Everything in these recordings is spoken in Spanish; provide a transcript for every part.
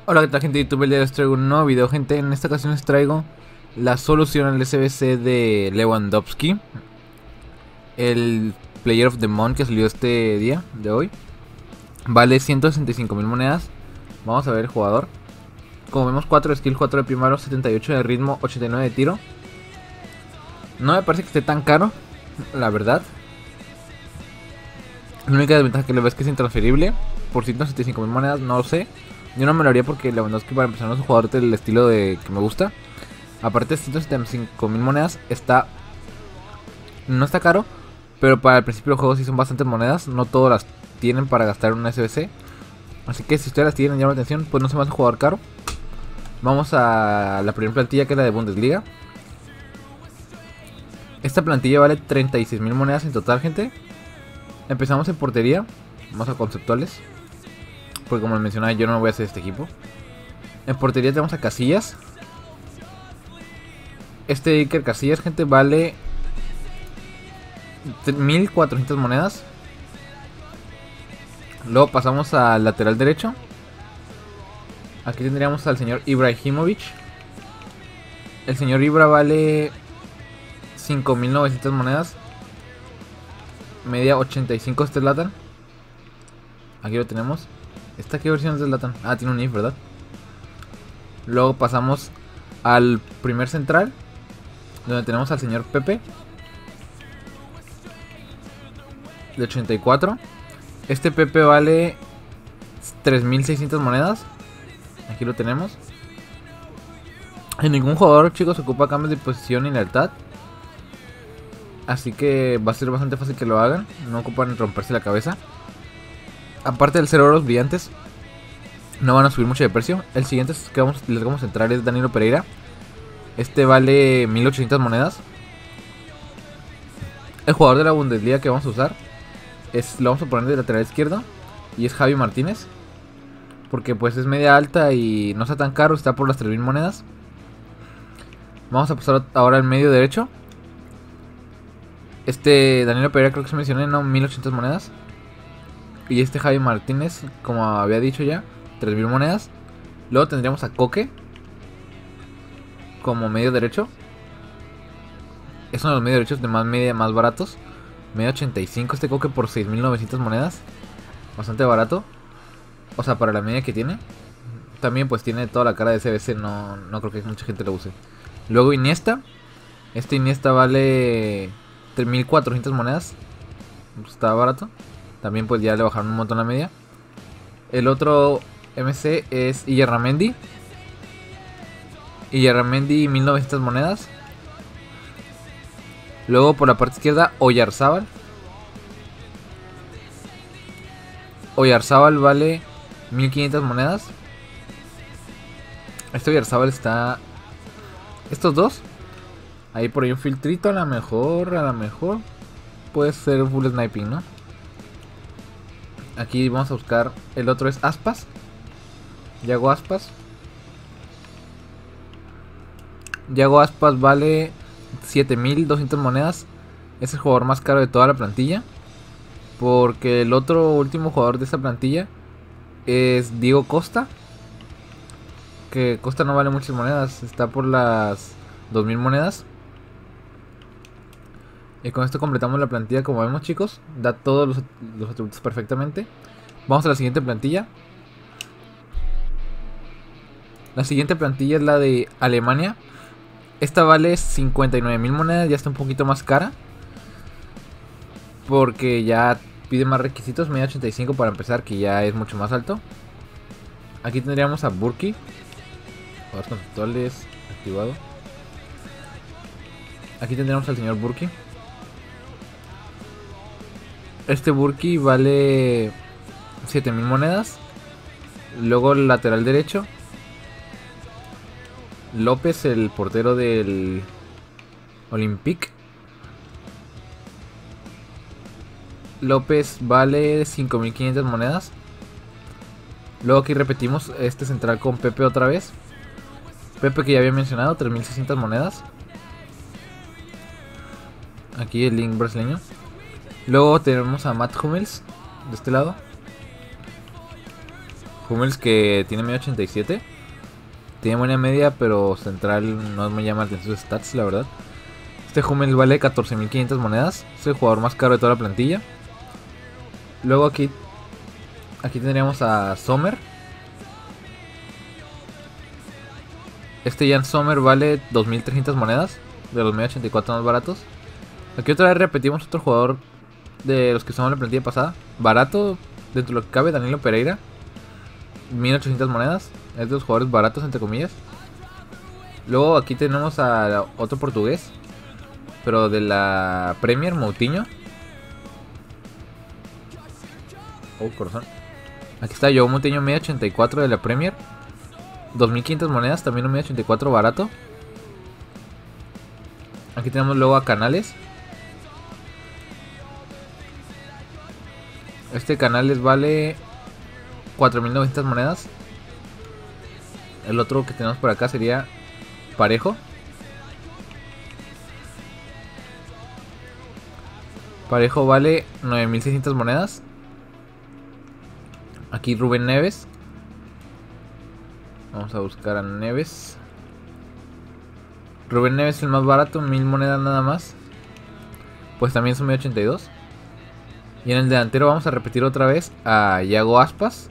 Hola, ¿qué tal, gente de YouTube? El día de hoy les traigo un nuevo video, gente. En esta ocasión les traigo la solución al SBC de Lewandowski, el Player of the Month que salió este día de hoy. Vale 165.000 monedas. Vamos a ver el jugador. Como vemos, 4 de skill, 4 de primero, 78 de ritmo, 89 de tiro. No me parece que esté tan caro, la verdad. La única desventaja que le veo es que es intransferible. Por 175.000 monedas, no lo sé. Yo no me lo haría porque Lewandowski, para empezar, no es un jugador del estilo que me gusta. Aparte de 175.000 monedas, no está caro, pero para el principio del juego sí son bastantes monedas. No todas las tienen para gastar en un SBC. Así que si ustedes las tienen y llaman la atención, pues no se me hace un jugador caro. Vamos a la primera plantilla, que es la de Bundesliga. Esta plantilla vale 36.000 monedas en total, gente. Empezamos en portería. Vamos a conceptuales, porque como les mencionaba, yo no me voy a hacer este equipo. En portería tenemos a Casillas. Este Iker Casillas, gente, vale 1.400 monedas. Luego pasamos al lateral derecho. Aquí tendríamos al señor Ibrahimovic. El señor Ibra vale 5.900 monedas. Media 85 este Zlatan. Aquí lo tenemos. ¿Esta qué versión es de Zlatan? Ah, tiene un if, ¿verdad? Luego pasamos al primer central, donde tenemos al señor Pepe, de 84. Este Pepe vale 3.600 monedas. Aquí lo tenemos. En ningún jugador, chicos, ocupa cambios de posición ni lealtad, así que va a ser bastante fácil que lo hagan. No ocupan romperse la cabeza. Aparte del 0 oros brillantes, no van a subir mucho de precio. El siguiente que les vamos a entrar es Danilo Pereira. Este vale 1.800 monedas. El jugador de la Bundesliga que vamos a usar lo vamos a poner de lateral izquierdo, y es Javi Martínez, porque pues es media alta y no está tan caro, está por las 3.000 monedas. Vamos a pasar ahora al medio derecho. Este Danilo Pereira creo que se mencioné, no, 1.800 monedas. Y este Javi Martínez, como había dicho ya, 3.000 monedas. Luego tendríamos a Koke como medio derecho. Es uno de los medios derechos de más baratos. Medio 85 este Koke por 6.900 monedas. Bastante barato. O sea, para la media que tiene. También pues tiene toda la cara de CBC. No creo que mucha gente lo use. Luego Iniesta. Este Iniesta vale 3.400 monedas. Está barato. También pues ya le bajaron un montón la media. El otro MC es Iyarramendi. Iyarramendi 1.900 monedas. Luego por la parte izquierda Oyarzabal. Oyarzabal vale 1.500 monedas. Este Oyarzabal está... Estos dos. Ahí por ahí un filtrito, a lo mejor puede ser full sniping, ¿no? Aquí vamos a buscar. El otro es Aspas. Yago Aspas. Yago Aspas vale 7.200 monedas. Es el jugador más caro de toda la plantilla, porque el otro último jugador de esta plantilla es Diego Costa. Que Costa no vale muchas monedas, está por las 2.000 monedas. Y con esto completamos la plantilla, como vemos, chicos. Da todos los atributos perfectamente. Vamos a la siguiente plantilla. La siguiente plantilla es la de Alemania. Esta vale 59.000 monedas. Ya está un poquito más cara, porque ya pide más requisitos. Media 85 para empezar, que ya es mucho más alto. Aquí tendríamos a Burki. Jugadores conceptuales, activado. Aquí tendríamos al señor Burki. Este Burki vale 7.000 monedas. Luego el lateral derecho, López, el portero del Olympique. López vale 5.500 monedas. Luego aquí repetimos este central con Pepe otra vez. Pepe, que ya había mencionado, 3.600 monedas. Aquí el link brasileño. Luego tenemos a Matt Hummels de este lado. Hummels que tiene medio 87. Tiene buena media, pero central no me llama la atención sus stats, la verdad. Este Hummels vale 14.500 monedas. Es el jugador más caro de toda la plantilla. Luego aquí tendríamos a Sommer. Este Jan Sommer vale 2.300 monedas. De los medio 84 más baratos. Aquí otra vez repetimos otro jugador de los que son la plantilla pasada. Barato, dentro de lo que cabe, Danilo Pereira. 1.800 monedas. Es de los jugadores baratos, entre comillas. Luego aquí tenemos a otro portugués, pero de la Premier, Moutinho. Oh, corazón. Aquí está João Moutinho, medio 84 de la Premier. 2.500 monedas, también un medio 84 barato. Aquí tenemos luego a Canales. Este Canales vale 4.900 monedas. El otro que tenemos por acá sería Parejo. Parejo vale 9.600 monedas. Aquí Rubén Neves. Vamos a buscar a Neves. Rubén Neves es el más barato, 1.000 monedas nada más. Pues también son 1.082. Y en el delantero vamos a repetir otra vez a Iago Aspas,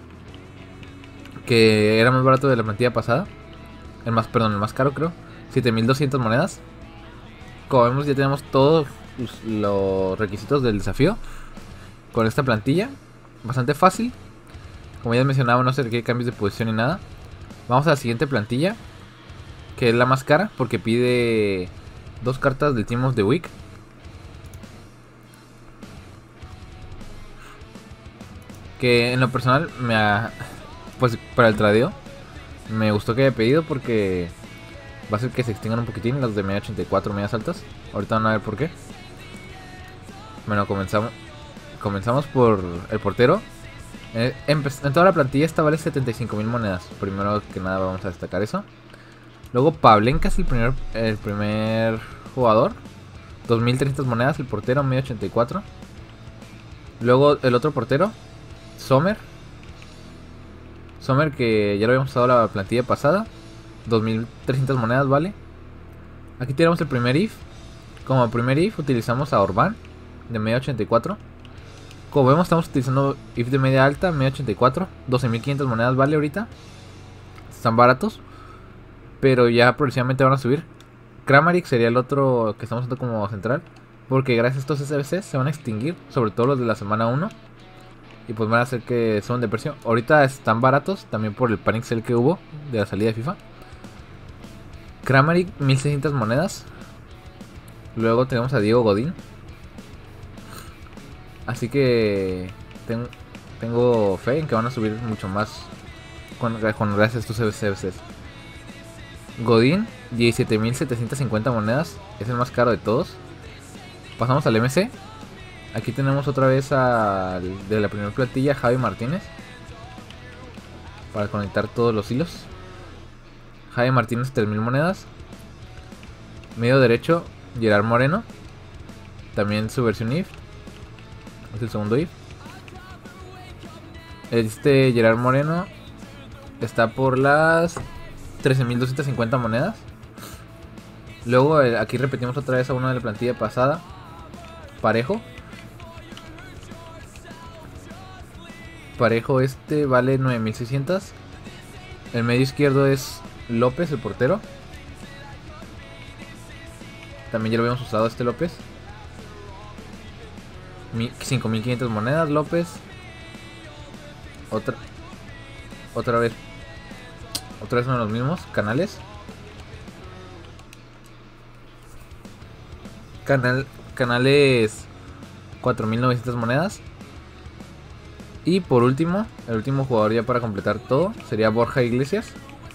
que era más barato de la plantilla pasada. El más caro creo. 7.200 monedas. Como vemos ya tenemos todos los requisitos del desafío con esta plantilla. Bastante fácil. Como ya mencionaba, no se requiere cambios de posición ni nada. Vamos a la siguiente plantilla, que es la más cara porque pide 2 cartas del Team of the Week. Que en lo personal pues para el tradeo me gustó que haya pedido, porque va a hacer que se extingan un poquitín las de media 84, medias altas. Ahorita van a ver por qué. Bueno, comenzamos por el portero. En toda la plantilla esta vale 75.000 monedas. Primero que nada vamos a destacar eso. Luego Pavlenka es el primer jugador. 2.300 monedas el portero, medio 84. Luego el otro portero, Sommer, que ya lo habíamos usado la plantilla pasada. 2.300 monedas vale. Aquí tenemos el primer if. Como primer if utilizamos a Orbán, de media 84. Como vemos estamos utilizando if de media alta, media 84. 12.500 monedas vale ahorita. Están baratos, pero ya progresivamente van a subir. Kramaric sería el otro que estamos usando como central, porque gracias a estos SBCs se van a extinguir, sobre todo los de la semana 1. Y pues van a hacer que suban de precio. Ahorita están baratos también por el panic sale que hubo de la salida de FIFA. Kramaric, 1.600 monedas. Luego tenemos a Diego Godín. Así que tengo fe en que van a subir mucho más gracias a estos CBCs. Godín, 17.750 monedas. Es el más caro de todos. Pasamos al MC. Aquí tenemos otra vez de la primera plantilla, Javi Martínez, para conectar todos los hilos. Javi Martínez, 3.000 monedas. Medio derecho, Gerard Moreno. También su versión if. Es el segundo if. Este Gerard Moreno está por las 13.250 monedas. Luego aquí repetimos otra vez a uno de la plantilla pasada, Parejo. Parejo este vale 9.600. El medio izquierdo es López, el portero. También ya lo habíamos usado este López. 5.500 monedas López. Otra vez uno de los mismos. Canales. Canales 4.900 monedas. Y por último, el último jugador ya para completar todo sería Borja Iglesias.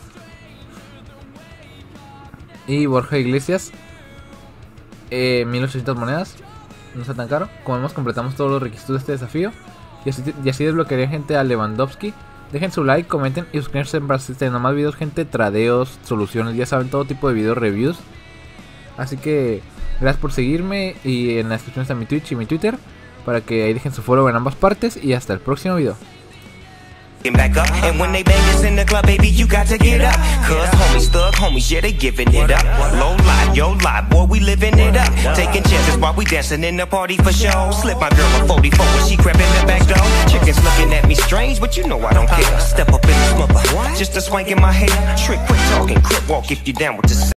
Y Borja Iglesias, 1.800 monedas. No está tan caro. Como vemos, completamos todos los requisitos de este desafío. Y así desbloquearía gente a Lewandowski. Dejen su like, comenten y suscríbanse para tener más videos, gente. Tradeos, soluciones, ya saben, todo tipo de videos, reviews. Así que gracias por seguirme. Y en la descripción está mi Twitch y mi Twitter, para que ahí dejen su follow en ambas partes. Y hasta el próximo video. back up. And when they bang us in the club, baby, you got to get up. Cause homies, thug homies, yeah, they giving it up. Low life, yo life, boy, we living it up. Taking chances while we dancing in the party for show. Slip my girl a 44 when she crept in the back door. Chickens looking at me strange, but you know I don't care. Step up in the smother, just a swank in my hair. Trick, quick talking, crip walk if you down with the